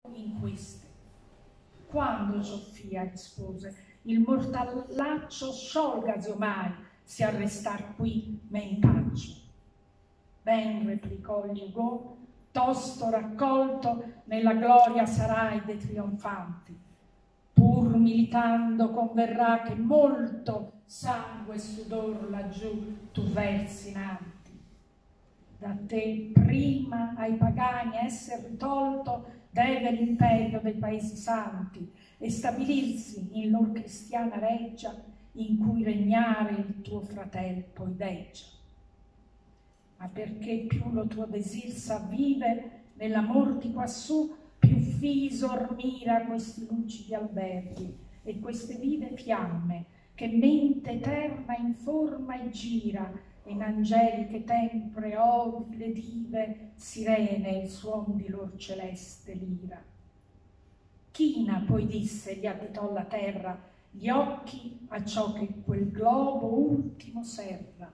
in queste. Quando Gioffia rispose, il mortallaccio sciolgasi omai, se a restar qui me impaccio. Ben, replicò il Hugo, tosto raccolto nella gloria sarai dei trionfanti. Pur militando converrà che molto sangue e sudor laggiù tu versi innanti. Da te prima ai pagani esser tolto deve l'imperio dei paesi santi e stabilirsi in lor cristiana reggia in cui regnare il tuo fratel poi deggia. Ma perché più lo tuo desir s'avvive nell'amor di quassù, più fisor mira questi lucidi alberghi e queste vive fiamme che mente eterna informa e gira in angeliche tempre odi le dive sirene il suon di lor celeste lira. China poi disse gli additò la terra gli occhi a ciò che quel globo ultimo serra.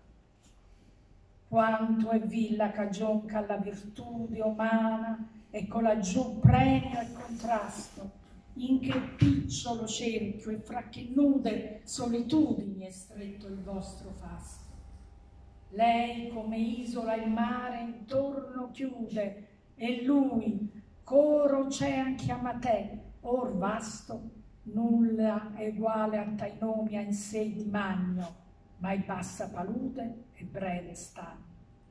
Quanto è villa cagion alla virtude umana e con laggiù premio e contrasto, in che picciolo cerchio e fra che nude solitudini è stretto il vostro fasto. Lei come isola il mare intorno chiude e lui coro ocean chiama te, or vasto, nulla è uguale a tai nomi in sé di magno, ma è bassa palude e breve stagno.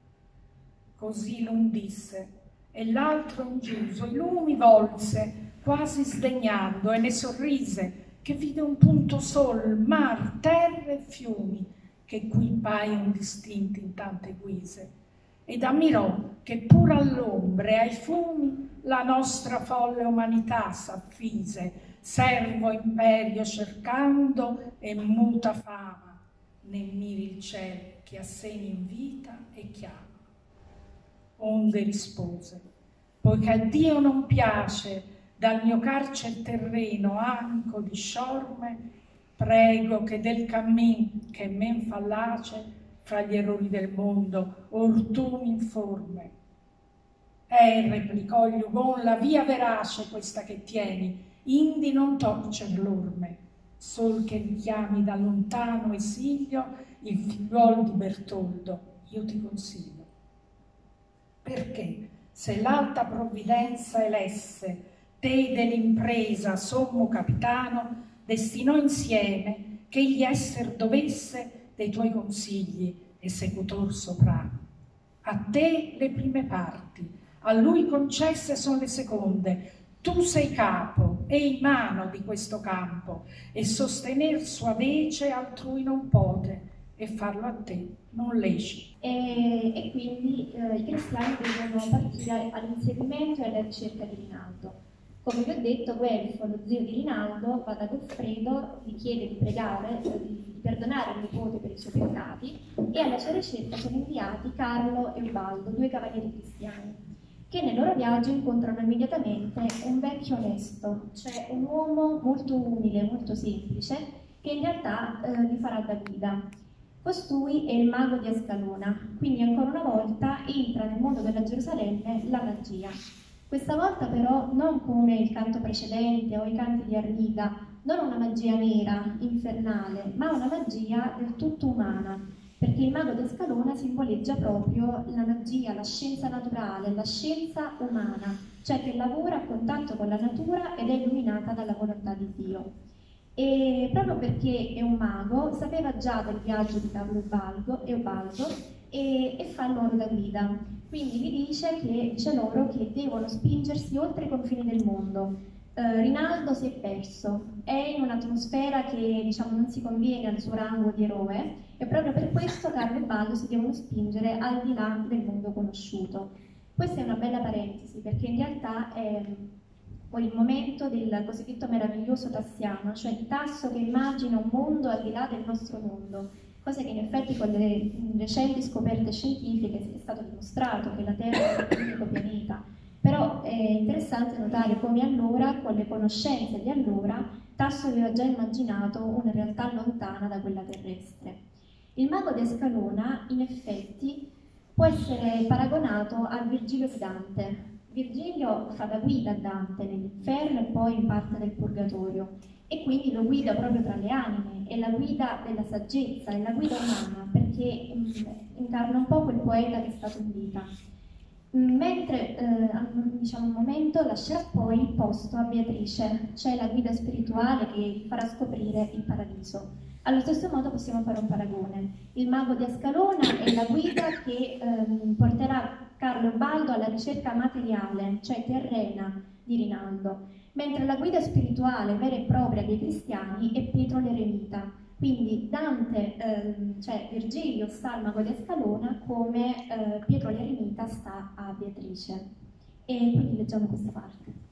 Così l'un disse, e l'altro in giuso i lumi volse, quasi sdegnando, e ne sorrise, che vide un punto sol, mar, terre e fiumi, che qui paion distinti in tante guise, ed ammirò che pur all'ombre e ai fumi la nostra folle umanità s'affise, servo imperio cercando e muta fama, ne miri il ciel che a sé invita e chiama. Onde rispose, poiché a Dio non piace dal mio carcer terreno anco di sciorme, prego che del cammin che men fallace fra gli errori del mondo or tu mi informe. Replicò il Hugon, la via verace questa che tieni, indi non torcer l'orme, sol che mi chiami da lontano esilio il figliuol di Bertoldo, io ti consiglio. Perché se l'alta provvidenza elesse te dell'impresa sommo capitano, destinò insieme che egli esser dovesse dei tuoi consigli esecutor soprano. A te le prime parti, a lui concesse son le seconde, tu sei capo e in mano di questo campo, e sostener sua vece altrui non pote, e farlo a te non lecito. E quindi i cristiani devono partire all'inseguimento e alla ricerca di Rinaldo. Come vi ho detto, Guelfo, lo zio di Rinaldo, va da Goffredo, gli chiede di pregare, di perdonare il nipote per i suoi peccati, e alla sua ricerca sono inviati Carlo e Ubaldo, due cavalieri cristiani, che nel loro viaggio incontrano immediatamente un vecchio onesto, cioè un uomo molto umile, molto semplice, che in realtà gli farà da guida. Costui è il mago di Ascalona, quindi ancora una volta entra nel mondo della Gerusalemme la magia. Questa volta però non come il canto precedente o i canti di Arniga, non una magia nera, infernale, ma una magia del tutto umana, perché il mago di Ascalona simboleggia proprio la magia, la scienza naturale, la scienza umana, cioè che lavora a contatto con la natura ed è illuminata dalla volontà di Dio. E proprio perché è un mago, sapeva già del viaggio di Carlo e Ubaldo e fa loro da guida. Quindi vi dice loro che devono spingersi oltre i confini del mondo. Rinaldo si è perso, è in un'atmosfera che diciamo non si conviene al suo rango di eroe e proprio per questo Carlo e Ubaldo si devono spingere al di là del mondo conosciuto. Questa è una bella parentesi perché in realtà è poi il momento del cosiddetto meraviglioso tassiano, cioè il Tasso che immagina un mondo al di là del nostro mondo, cosa che in effetti con le recenti scoperte scientifiche è stato dimostrato che la Terra è l'unico pianeta, però è interessante notare come allora, con le conoscenze di allora, Tasso aveva già immaginato una realtà lontana da quella terrestre. Il mago di Ascalona, in effetti, può essere paragonato a Virgilio e Dante, Virgilio fa da guida a Dante nell'inferno e poi in parte del purgatorio, e quindi lo guida proprio tra le anime, è la guida della saggezza, è la guida umana, perché incarna un po' quel poeta che è stato in vita. Mentre diciamo, un momento lascerà poi il posto a Beatrice, cioè la guida spirituale che farà scoprire il paradiso. Allo stesso modo possiamo fare un paragone. Il mago di Ascalona è la guida che porterà Carlo e Baldo alla ricerca materiale, cioè terrena, di Rinaldo, mentre la guida spirituale vera e propria dei cristiani è Pietro l'Eremita. Quindi Dante, cioè Virgilio sta al mago di Ascalona come Pietro l'Eremita sta a Beatrice. E quindi leggiamo questa parte.